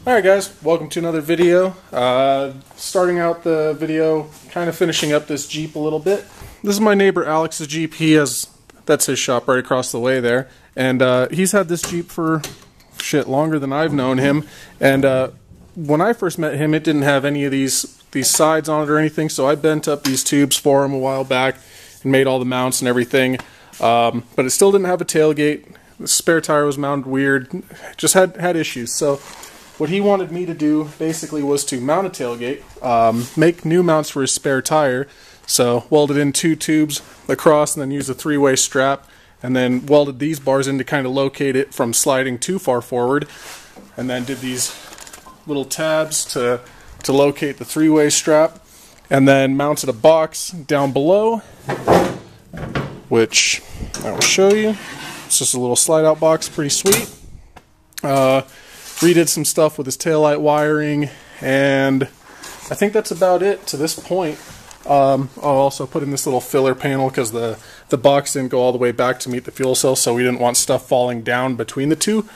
Alright guys, welcome to another video. Starting out the video, kind of finishing up this Jeep a little bit. This is my neighbor Alex's Jeep. That's his shop right across the way there. And he's had this Jeep for longer than I've known him. And when I first met him, it didn't have any of these sides on it or anything, so I bent up these tubes for him a while back and made all the mounts and everything. But it still didn't have a tailgate. The spare tire was mounted weird. Just had issues. So what he wanted me to do basically was to mount a tailgate, make new mounts for his spare tire. So welded in 2 tubes across and then used a 3-way strap and then welded these bars in to kind of locate it from sliding too far forward. And then did these little tabs to locate the 3-way strap, and then mounted a box down below, which I will show you. It's just a little slide out box, pretty sweet. Redid some stuff with his taillight wiring, and I think that's about it to this point. I'll also put in this little filler panel because the box didn't go all the way back to meet the fuel cell, so we didn't want stuff falling down between the two.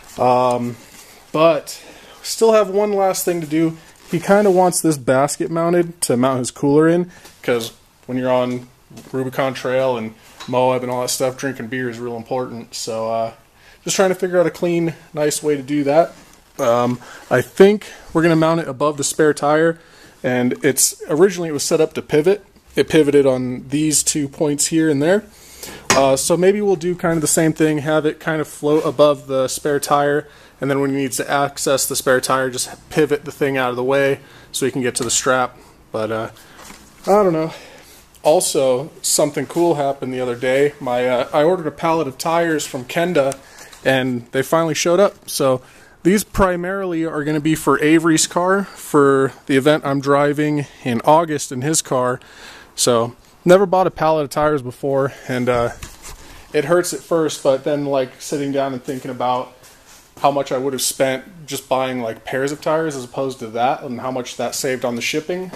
But still have one last thing to do. He kind of wants this basket mounted to mount his cooler in, because when you're on Rubicon Trail and Moab and all that stuff, drinking beer is real important. So just trying to figure out a clean, nice way to do that. I think we're going to mount it above the spare tire, and originally it was set up to pivot. It pivoted on these 2 points here and there. So maybe we'll do kind of the same thing, have it kind of float above the spare tire, and then when he needs to access the spare tire, just pivot the thing out of the way so he can get to the strap. But I don't know. Also, something cool happened the other day. I ordered a pallet of tires from Kenda, and they finally showed up. So these primarily are going to be for Avery's car for the event I'm driving in August in his car. So never bought a pallet of tires before, and it hurts at first, but then like sitting down and thinking about how much I would have spent just buying like pairs of tires as opposed to that, and how much that saved on the shipping,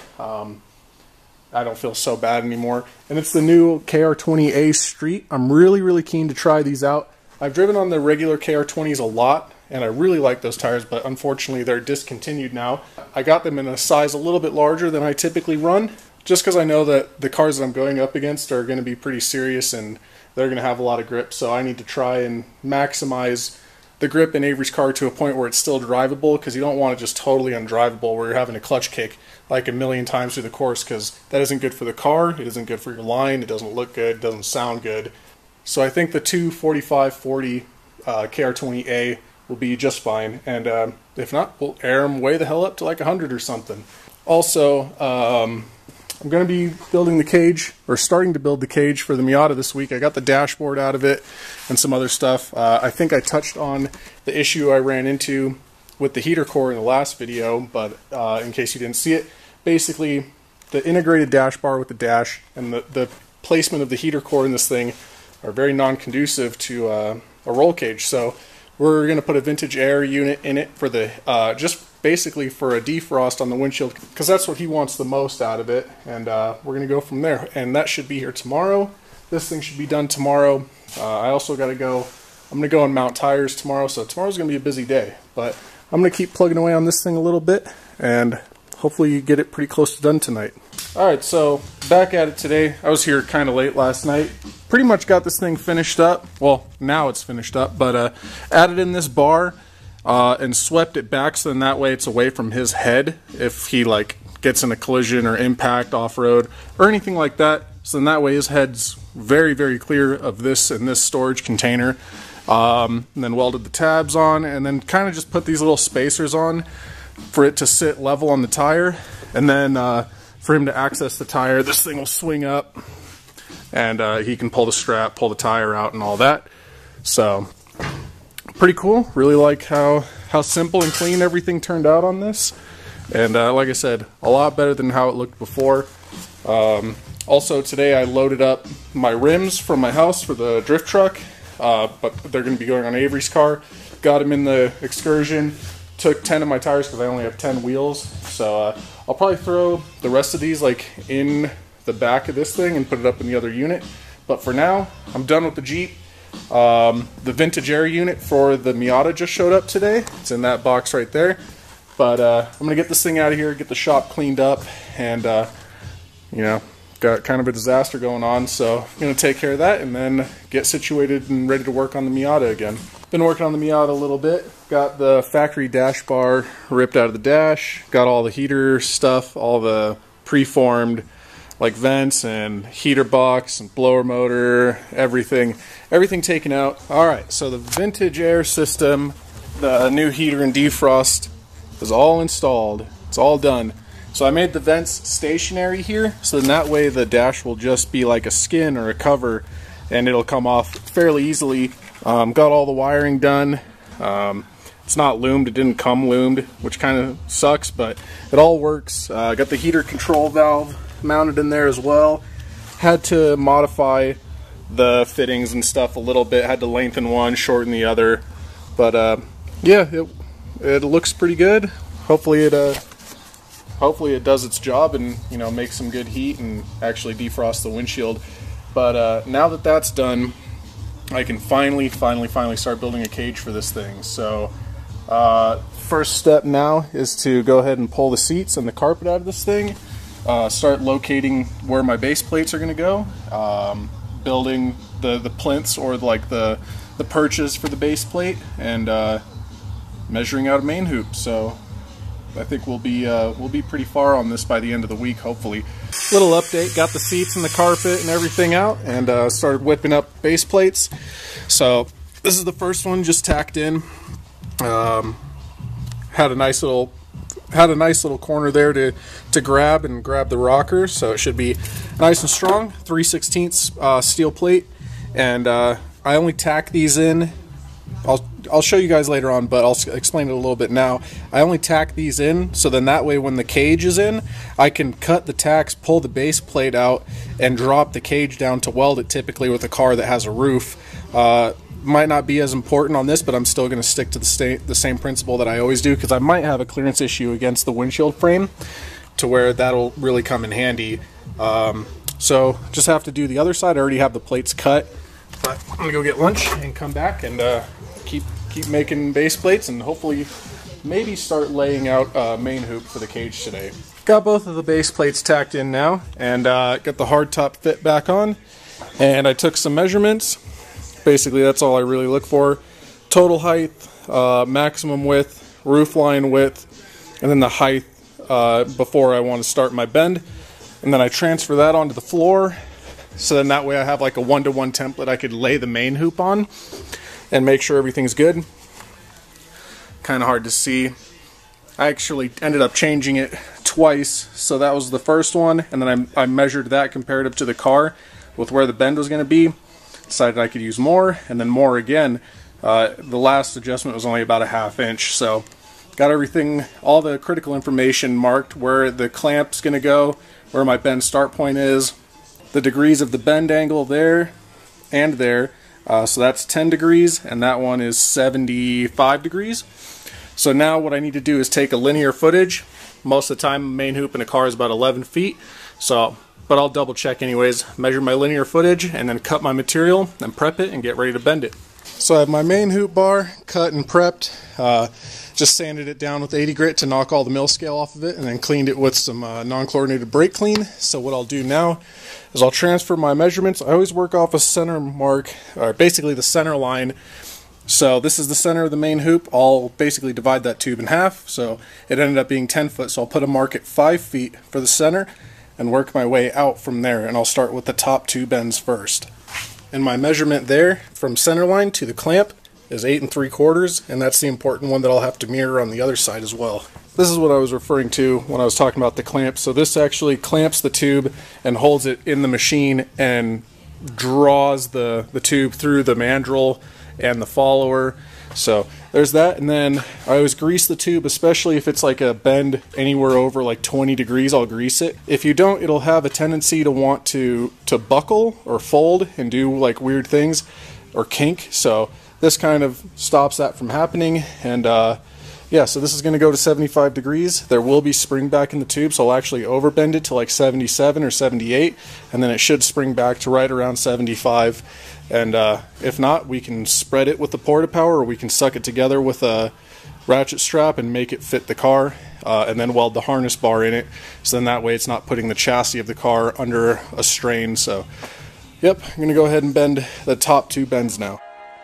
I don't feel so bad anymore. And it's the new KR20A Street. I'm really keen to try these out. I've driven on the regular KR20s a lot, and I really like those tires, but unfortunately they're discontinued now. I got them in a size a little bit larger than I typically run, just because I know that the cars that I'm going up against are going to be pretty serious and they're going to have a lot of grip, so I need to try and maximize the grip in Avery's car to a point where it's still drivable, because you don't want it just totally undrivable where you're having a clutch kick like a million times through the course, because that isn't good for the car, it isn't good for your line, it doesn't look good, it doesn't sound good. So I think the 245/40 KR20A will be just fine, and if not, we'll air them way the hell up to like 100 or something. Also, I'm going to be building the cage, or starting to build the cage for the Miata this week. I got the dashboard out of it and some other stuff. I think I touched on the issue I ran into with the heater core in the last video, but in case you didn't see it, basically the integrated dash bar with the dash and the placement of the heater core in this thing are very non-conducive to a roll cage. So we're going to put a vintage air unit in it for the just basically for a defrost on the windshield, because that's what he wants the most out of it, and we're going to go from there. And that should be here tomorrow. This thing should be done tomorrow. I also got to go, I'm going to go and mount tires tomorrow, so tomorrow's going to be a busy day. But I'm going to keep plugging away on this thing a little bit, and hopefully you get it pretty close to done tonight. Alright, so back at it today. I was here kind of late last night. Pretty much got this thing finished up. Well, now it's finished up, but added in this bar and swept it back, so then that way it's away from his head if he like gets in a collision or impact off-road or anything like that. So then that way his head's very clear of this in this storage container. And then welded the tabs on, and then kind of just put these little spacers on for it to sit level on the tire, and then for him to access the tire, this thing will swing up, and he can pull the strap, pull the tire out, and all that. So pretty cool. Really like how simple and clean everything turned out on this, and like I said, a lot better than how it looked before. Also today I loaded up my rims from my house for the drift truck, but they're going to be going on Avery's car. Got him in the Excursion. Took 10 of my tires because I only have 10 wheels, so I'll probably throw the rest of these like in the back of this thing and put it up in the other unit. But for now, I'm done with the Jeep. The vintage air unit for the Miata just showed up today. It's in that box right there. But I'm going to get this thing out of here, get the shop cleaned up, and, you know, got kind of a disaster going on, so I'm going to take care of that and then get situated and ready to work on the Miata again. Been working on the Miata a little bit. Got the factory dash bar ripped out of the dash, got all the heater stuff, all the preformed like vents and heater box and blower motor, everything taken out. Alright, so the vintage air system, the new heater and defrost is all installed. It's all done. So I made the vents stationary here, so then that way the dash will just be like a skin or a cover and it'll come off fairly easily. Got all the wiring done. It's not loomed, it didn't come loomed, which kind of sucks, but it all works. Got the heater control valve mounted in there as well. Had to modify the fittings and stuff a little bit, had to lengthen one, shorten the other, but yeah, it looks pretty good. Hopefully it does its job and, you know, makes some good heat and actually defrost the windshield. But now that that's done, I can finally start building a cage for this thing. So first step now is to go ahead and pull the seats and the carpet out of this thing, start locating where my base plates are going to go, building the plinths or like the perches for the base plate, and measuring out a main hoop. So I think we'll be pretty far on this by the end of the week, hopefully. Little update, got the seats and the carpet and everything out, and started whipping up base plates. So this is the first one, just tacked in. Had a nice little corner there to grab the rocker, so it should be nice and strong. 3/16 steel plate, and I only tack these in. I'll show you guys later on, but I'll explain it a little bit now. I only tack these in, so then that way when the cage is in, I can cut the tacks, pull the base plate out, and drop the cage down to weld it, typically with a car that has a roof. Might not be as important on this, but I'm still going to stick to the same principle that I always do, because I might have a clearance issue against the windshield frame to where that'll really come in handy. So just have to do the other side. I already have the plates cut, but I'm going to go get lunch and come back and keep making base plates, and hopefully maybe start laying out a main hoop for the cage today. Got both of the base plates tacked in now, and got the hardtop fit back on, and I took some measurements. Basically that's all I really look for: total height, maximum width, roof line width, and then the height before I want to start my bend, and then I transfer that onto the floor, so then that way I have like a 1-to-1 template I could lay the main hoop on and make sure everything's good. Kind of hard to see. I actually ended up changing it twice, so that was the first one, and then I measured that comparative to the car with where the bend was going to be. Decided I could use more, and then more again. The last adjustment was only about a 1/2 inch, so got everything, all the critical information marked, where the clamp's going to go, where my bend start point is, the degrees of the bend angle there and there. So that's 10 degrees, and that one is 75 degrees. So now what I need to do is take a linear footage. Most of the time, a main hoop in a car is about 11 feet. So, but I'll double check anyways, measure my linear footage, and then cut my material and prep it and get ready to bend it. So I have my main hoop bar cut and prepped. Just sanded it down with 80 grit to knock all the mill scale off of it, and then cleaned it with some non-chlorinated brake clean. So what I'll do now is I'll transfer my measurements. I always work off a center mark, or basically the center line. So this is the center of the main hoop. I'll basically divide that tube in half, so it ended up being 10 foot. So I'll put a mark at 5 feet for the center and work my way out from there, and I'll start with the top 2 bends first. And my measurement there from center line to the clamp is 8 3/4, and that's the important one that I'll have to mirror on the other side as well. This is what I was referring to when I was talking about the clamp. So this actually clamps the tube and holds it in the machine and draws the tube through the mandrel and the follower. So there's that, and then I always grease the tube, especially if it's like a bend anywhere over like 20 degrees, I'll grease it. If you don't, it'll have a tendency to want to buckle or fold and do like weird things or kink. So this kind of stops that from happening, and yeah, so this is going to go to 75 degrees. There will be spring back in the tube, so I'll actually overbend it to like 77 or 78, and then it should spring back to right around 75. And if not, we can spread it with the porta power, or we can suck it together with a ratchet strap and make it fit the car, and then weld the harness bar in it, so then that way it's not putting the chassis of the car under a strain. So yep, I'm gonna go ahead and bend the top 2 bends now.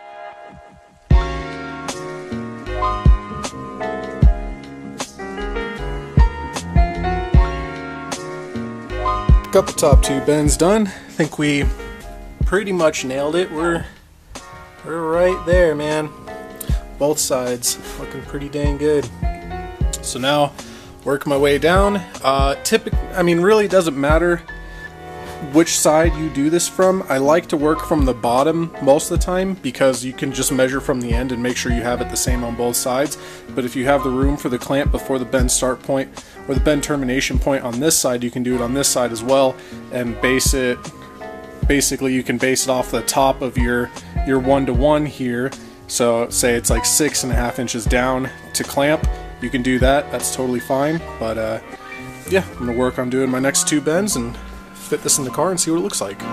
Got the top 2 bends done. I think we pretty much nailed it. We're right there, man. Both sides looking pretty dang good. So now work my way down. I mean, really it doesn't matter which side you do this from. I like to work from the bottom most of the time because you can just measure from the end and make sure you have it the same on both sides. But if you have the room for the clamp before the bend start point or the bend termination point on this side, you can do it on this side as well and base it. Basically, you can base it off the top of your 1-to-1 here. So say it's like 6.5 inches down to clamp. You can do that. That's totally fine. But yeah, I'm gonna work on doing my next 2 bends and fit this in the car and see what it looks like.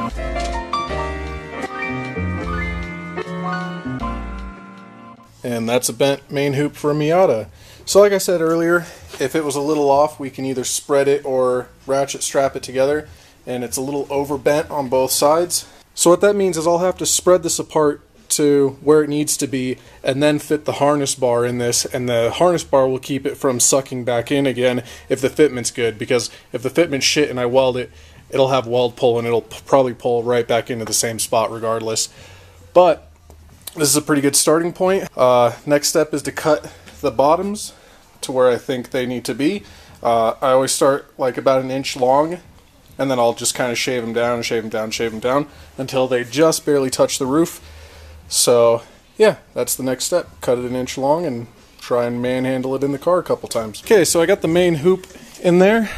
And that's a bent main hoop for a Miata. So like I said earlier, if it was a little off, we can either spread it or ratchet strap it together, and it's a little overbent on both sides. So what that means is I'll have to spread this apart to where it needs to be and then fit the harness bar in this, and the harness bar will keep it from sucking back in again if the fitment's good, because if the fitment's shit and I weld it, it'll have weld pull and it'll probably pull right back into the same spot regardless. But this is a pretty good starting point. Next step is to cut the bottoms to where I think they need to be. I always start like about 1 inch long, and then I'll just kind of shave them down, shave them down, shave them down until they just barely touch the roof. So yeah, that's the next step. Cut it 1 inch long and try and manhandle it in the car a couple times. Okay, so I got the main hoop in there.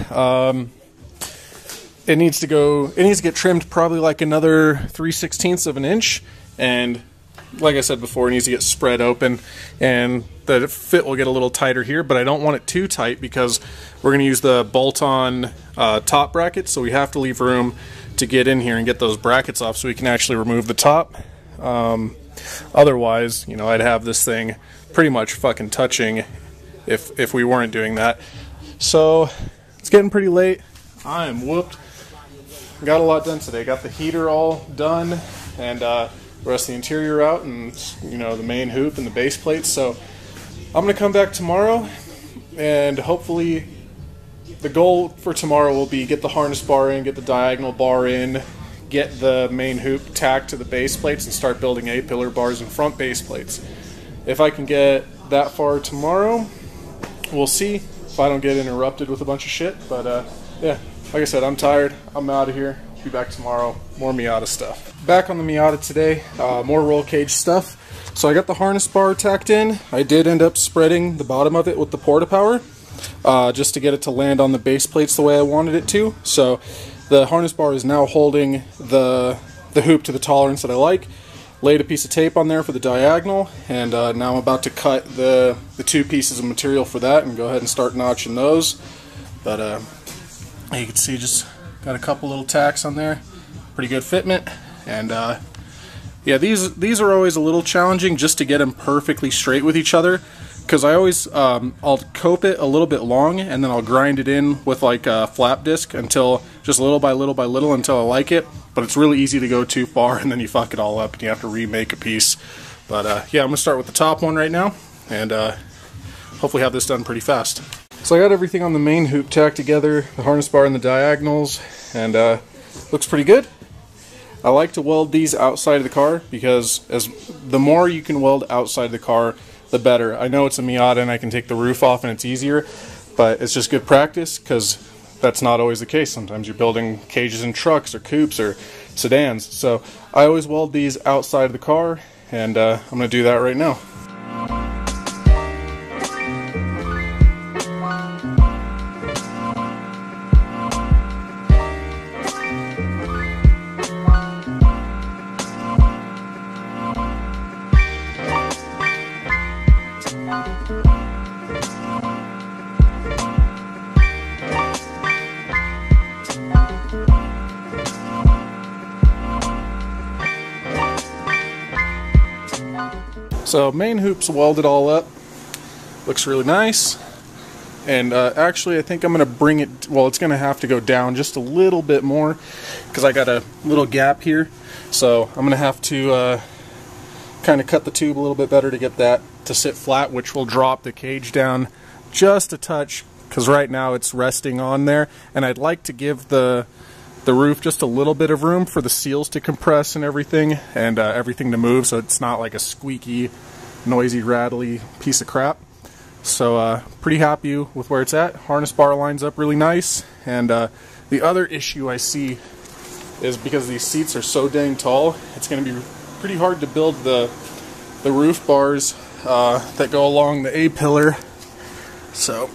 It needs to get trimmed probably like another 3/16 of an inch, and like I said before, it needs to get spread open, and the fit will get a little tighter here, but I don't want it too tight because we're going to use the bolt-on top brackets, so we have to leave room to get in here and get those brackets off so we can actually remove the top. Otherwise, you know, I'd have this thing pretty much fucking touching if we weren't doing that. So it's getting pretty late. I am whooped. Got a lot done today. Got the heater all done, and the rest of the interior out, and you know, the main hoop and the base plates. So I'm gonna come back tomorrow, and hopefully the goal for tomorrow will be get the harness bar in, get the diagonal bar in, get the main hoop tacked to the base plates, and start building A-pillar bars and front base plates. If I can get that far tomorrow, we'll see if I don't get interrupted with a bunch of shit. But yeah, like I said, I'm tired. I'm out of here. Be back tomorrow. More Miata stuff. Back on the Miata today. More roll cage stuff. So I got the harness bar tacked in. I did end up spreading the bottom of it with the porta power, just to get it to land on the base plates the way I wanted it to. So the harness bar is now holding the hoop to the tolerance that I like. Laid a piece of tape on there for the diagonal, and now I'm about to cut the 2 pieces of material for that and go ahead and start notching those. But you can see just got a couple little tacks on there. Pretty good fitment. And yeah, these are always a little challenging just to get them perfectly straight with each other, because I always I'll cope it a little bit long, and then I'll grind it in with like a flap disc until just little by little by little until I like it. But it's really easy to go too far and then you fuck it all up and you have to remake a piece. But yeah, I'm gonna start with the top one right now, and hopefully have this done pretty fast. So I got everything on the main hoop tacked together, the harness bar and the diagonals, and looks pretty good. I like to weld these outside of the car because the more you can weld outside the car, the better. I know it's a Miata and I can take the roof off and it's easier, but it's just good practice because that's not always the case. Sometimes you're building cages in trucks or coupes or sedans. So I always weld these outside of the car, and I'm going to do that right now. So main hoop's welded all up. Looks really nice. And actually I think I'm going to bring it, well, it's going to have to go down just a little bit more because I got a little gap here. So I'm going to have to kind of cut the tube a little bit better to get that to sit flat, which will drop the cage down just a touch because right now it's resting on there. And I'd like to give the roof just a little bit of room for the seals to compress and everything to move, so it's not like a squeaky, noisy, rattly piece of crap. So pretty happy with where it's at. Harness bar lines up really nice. And the other issue I see is because these seats are so dang tall, it's going to be pretty hard to build the roof bars that go along the A-pillar. So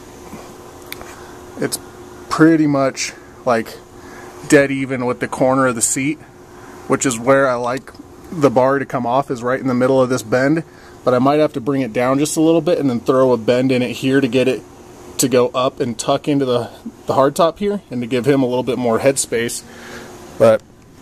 it's pretty much like dead even with the corner of the seat, which is where I like the bar to come off, is right in the middle of this bend. But I might have to bring it down just a little bit and then throw a bend in it here to get it to go up and tuck into the hardtop here and to give him a little bit more headspace. But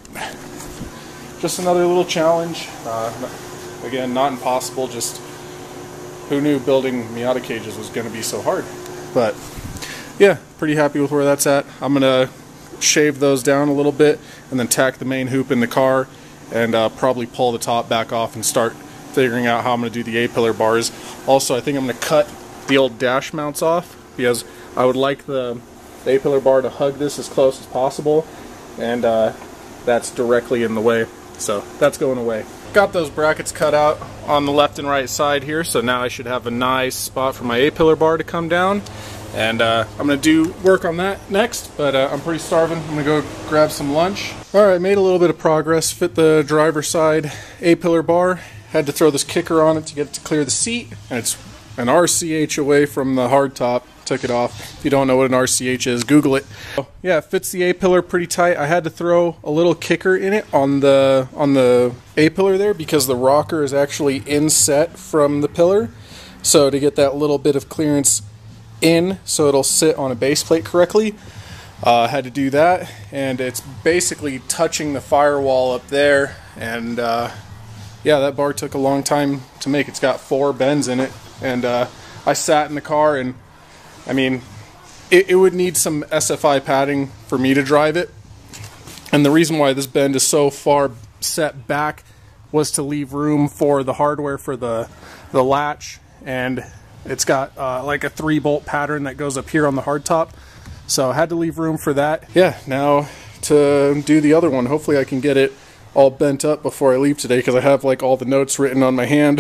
just another little challenge. Again, not impossible, just who knew building Miata cages was going to be so hard. But yeah, pretty happy with where that's at. I'm going to shave those down a little bit and then tack the main hoop in the car and probably pull the top back off and start figuring out how I'm going to do the A-pillar bars. Also, I think I'm going to cut the old dash mounts off because I would like the A-pillar bar to hug this as close as possible, and that's directly in the way, so that's going away. Got those brackets cut out on the left and right side here, so now I should have a nice spot for my A-pillar bar to come down. And I'm going to do work on that next, but I'm pretty starving. I'm going to go grab some lunch. Alright, made a little bit of progress. Fit the driver's side A-pillar bar. Had to throw this kicker on it to get it to clear the seat. And it's an RCH away from the hardtop. Took it off. If you don't know what an RCH is, Google it. So, yeah, it fits the A-pillar pretty tight. I had to throw a little kicker in it on the A-pillar there because the rocker is actually inset from the pillar. So to get that little bit of clearance in so it'll sit on a base plate correctly, had to do that, and it's basically touching the firewall up there. And yeah, that bar took a long time to make. It's got 4 bends in it, and I sat in the car, and I mean it would need some SFI padding for me to drive it. And the reason why this bend is so far set back was to leave room for the hardware for the latch, and it's got like a 3-bolt pattern that goes up here on the hardtop, so I had to leave room for that. Yeah, now to do the other one. Hopefully I can get it all bent up before I leave today because I have like all the notes written on my hand.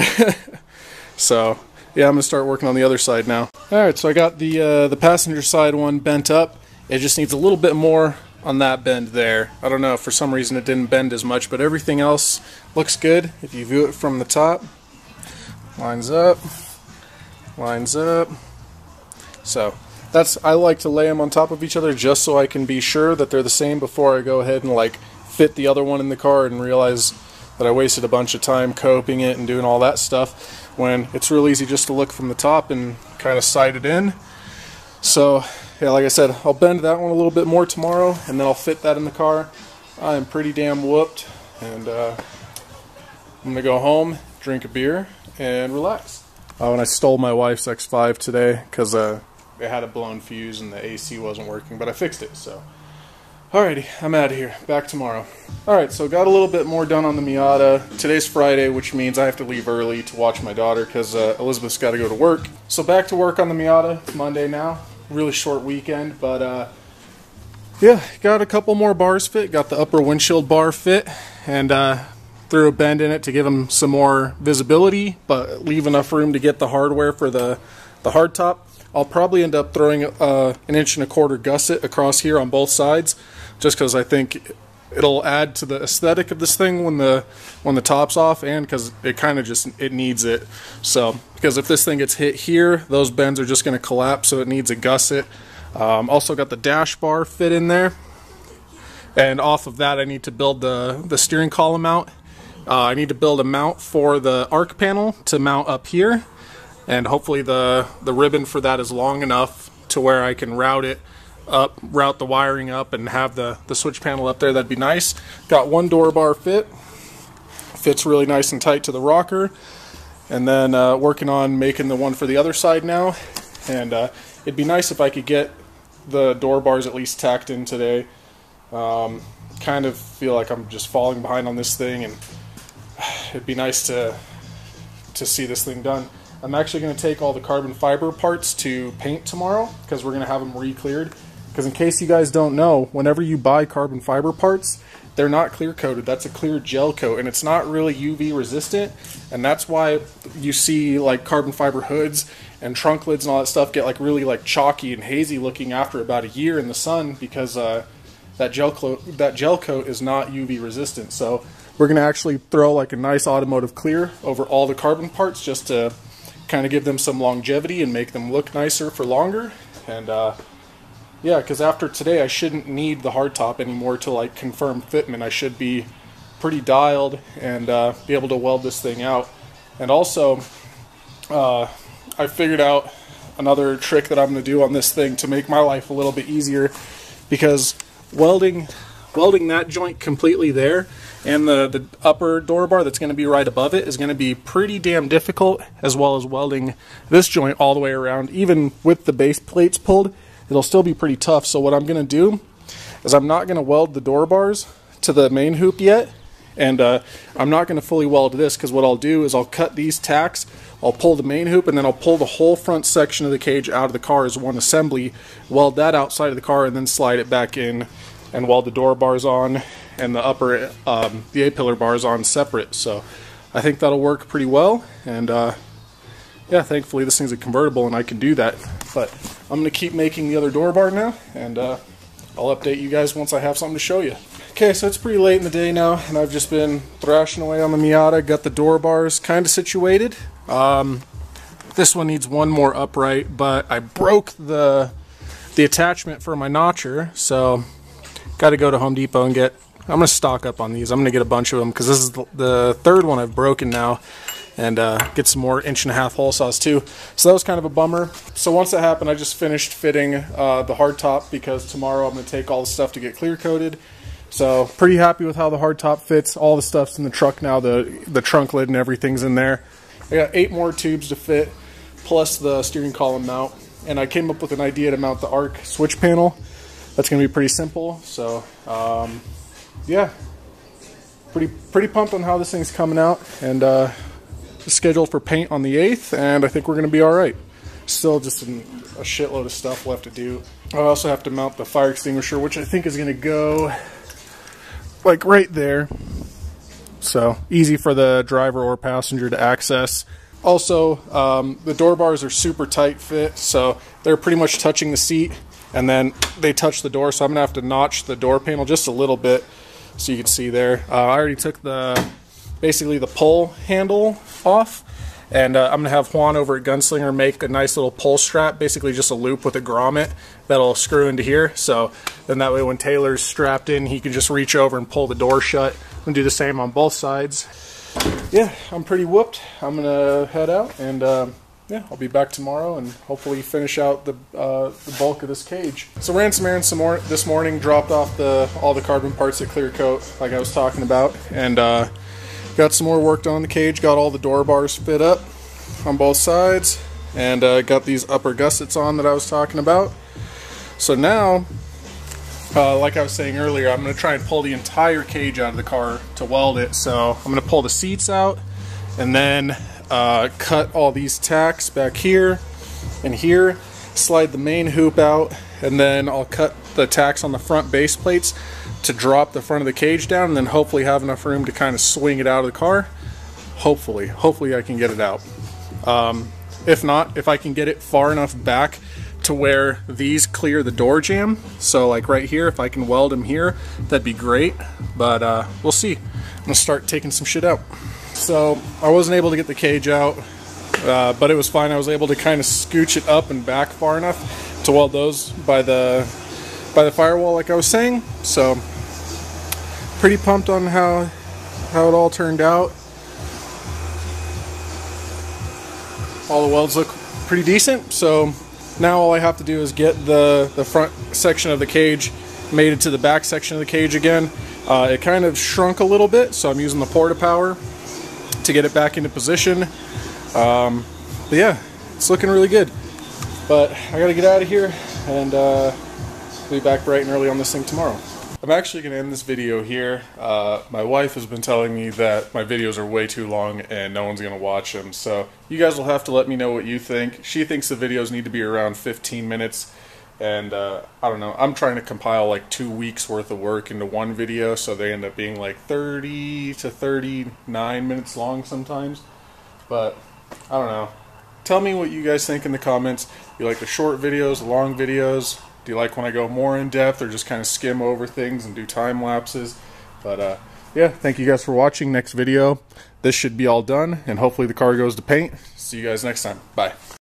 So yeah, I'm gonna start working on the other side now. Alright, so I got the passenger side one bent up. It just needs a little bit more on that bend there. I don't know, for some reason it didn't bend as much, but everything else looks good. If you view it from the top, lines up. So I like to lay them on top of each other just so I can be sure that they're the same before I go ahead and like fit the other one in the car and realize that I wasted a bunch of time coping it and doing all that stuff, when it's real easy just to look from the top and kind of sight it in. So yeah, like I said, I'll bend that one a little bit more tomorrow and then I'll fit that in the car. I am pretty damn whooped, and I'm gonna go home, drink a beer, and relax. And I stole my wife's X5 today because it had a blown fuse and the AC wasn't working, but I fixed it. So, alrighty, I'm out of here. Back tomorrow. Alright, so got a little bit more done on the Miata. Today's Friday, which means I have to leave early to watch my daughter because Elizabeth's got to go to work. So back to work on the Miata. It's Monday now. Really short weekend, but yeah, got a couple more bars fit. Got the upper windshield bar fit, and threw a bend in it to give them some more visibility, but leave enough room to get the hardware for the hardtop. I'll probably end up throwing an 1.25 inch gusset across here on both sides, just because I think it'll add to the aesthetic of this thing when the top's off, and because it kind of just needs it. So because if this thing gets hit here, those bends are just going to collapse, so it needs a gusset. Also got the dash bar fit in there, and off of that I need to build the steering column mount. I need to build a mount for the arc panel to mount up here, and hopefully the ribbon for that is long enough to where I can route the wiring up and have the switch panel up there. That'd be nice. Got one door bar fits really nice and tight to the rocker, and then working on making the one for the other side now. And it'd be nice if I could get the door bars at least tacked in today. Kind of feel like I'm just falling behind on this thing, and it'd be nice to see this thing done. I'm actually going to take all the carbon fiber parts to paint tomorrow, because we're going to have them re-cleared. Because in case you guys don't know, whenever you buy carbon fiber parts, they're not clear coated. That's a clear gel coat, and it's not really UV resistant, and that's why you see like carbon fiber hoods and trunk lids and all that stuff get like really like chalky and hazy looking after about a year in the sun, because that gel coat is not UV resistant. So we're going to actually throw like a nice automotive clear over all the carbon parts, just to kind of give them some longevity and make them look nicer for longer. And yeah, because after today I shouldn't need the hardtop anymore to like confirm fitment. I should be pretty dialed and be able to weld this thing out. And also I figured out another trick that I'm going to do on this thing to make my life a little bit easier, because welding that joint completely there and the upper door bar that's going to be right above it is going to be pretty damn difficult, as well as welding this joint all the way around. Even with the base plates pulled, it'll still be pretty tough. So what I'm going to do is I'm not going to weld the door bars to the main hoop yet, and I'm not going to fully weld this, because what I'll do is I'll cut these tacks, I'll pull the main hoop, and then I'll pull the whole front section of the cage out of the car as one assembly, weld that outside of the car, and then slide it back in and weld the door bars on and the upper the A-pillar bars on separate. So I think that'll work pretty well, and yeah, thankfully this thing's a convertible and I can do that. But I'm going to keep making the other door bar now, and I'll update you guys once I have something to show you. Okay, so it's pretty late in the day now, and I've just been thrashing away on the Miata, got the door bars kind of situated. This one needs one more upright, but I broke the attachment for my notcher, so got to go to Home Depot and get, I'm going to stock up on these. I'm going to get a bunch of them, because this is the third one I've broken now, and get some more 1.5-inch hole saws too. So that was kind of a bummer. So once that happened, I just finished fitting the hardtop, because tomorrow I'm going to take all the stuff to get clear coated. So pretty happy with how the hardtop fits. All the stuff's in the truck now, the trunk lid and everything's in there. I got 8 more tubes to fit, plus the steering column mount. And I came up with an idea to mount the arc switch panel. That's going to be pretty simple. So yeah, pretty pumped on how this thing's coming out, and scheduled for paint on the 8th, and I think we're going to be alright. Still just a shitload of stuff left to do. I also have to mount the fire extinguisher, which I think is going to go like right there, so easy for the driver or passenger to access. Also, the door bars are super tight fit, so they're pretty much touching the seat, and then they touch the door, so I'm going to have to notch the door panel just a little bit so you can see there. I already took basically the pull handle off, and I'm going to have Juan over at Gunslinger make a nice little pull strap, basically just a loop with a grommet that'll screw into here, so then that way when Taylor's strapped in, he can just reach over and pull the door shut. I'm going to do the same on both sides. Yeah, I'm pretty whooped. I'm going to head out, and yeah, I'll be back tomorrow and hopefully finish out the bulk of this cage. So ran some errands this morning, dropped off all the carbon parts at Clear Coat like I was talking about, and got some more work done on the cage, got all the door bars fit up on both sides, and got these upper gussets on that I was talking about. So now, like I was saying earlier, I'm going to try and pull the entire cage out of the car to weld it. So I'm going to pull the seats out, and then cut all these tacks back here and here, slide the main hoop out, and then I'll cut the tacks on the front base plates to drop the front of the cage down, and then hopefully have enough room to kind of swing it out of the car. Hopefully I can get it out. If not, if I can get it far enough back to where these clear the door jamb, so like right here, if I can weld them here, that'd be great, but we'll see. I'm gonna start taking some shit out. So I wasn't able to get the cage out, but it was fine. I was able to kind of scooch it up and back far enough to weld those by the firewall like I was saying. So pretty pumped on how it all turned out. All the welds look pretty decent, so now all I have to do is get the front section of the cage mated to the back section of the cage again. It kind of shrunk a little bit, so I'm using the porta power to get it back into position. But yeah, it's looking really good. But I gotta get out of here and be back bright and early on this thing tomorrow. I'm actually going to end this video here. My wife has been telling me that my videos are way too long and no one's going to watch them. So you guys will have to let me know what you think. She thinks the videos need to be around 15 minutes. And I don't know, I'm trying to compile like 2 weeks worth of work into one video, so they end up being like 30 to 39 minutes long sometimes. But I don't know. Tell me what you guys think in the comments. You like the short videos, the long videos? Do you like when I go more in depth or just kind of skim over things and do time lapses? But yeah, thank you guys for watching. Next video, this should be all done and hopefully the car goes to paint. See you guys next time. Bye.